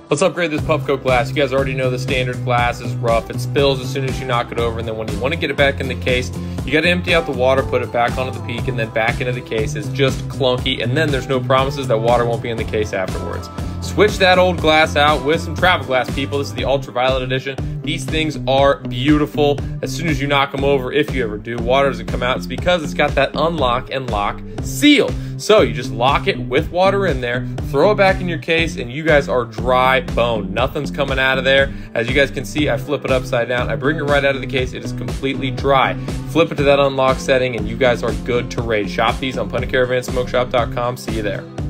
Let's upgrade this Puffco glass. You guys already know the standard glass is rough. It spills as soon as you knock it over, and then when you want to get it back in the case, you got to empty out the water, put it back onto the peak, and then back into the case. It's just clunky, and then there's no promises that water won't be in the case afterwards. Switch that old glass out with some travel glass, people. This is the ultraviolet edition. These things are beautiful. As soon as you knock them over, if you ever do, water doesn't come out. It's because it's got that unlock and lock seal. So you just lock it with water in there, throw it back in your case, and you guys are dry bone. Nothing's coming out of there. As you guys can see, I flip it upside down. I bring it right out of the case. It is completely dry. Flip it to that unlock setting, and you guys are good to raid. Shop these on PlaneTCaravanSmokeShop.com. See you there.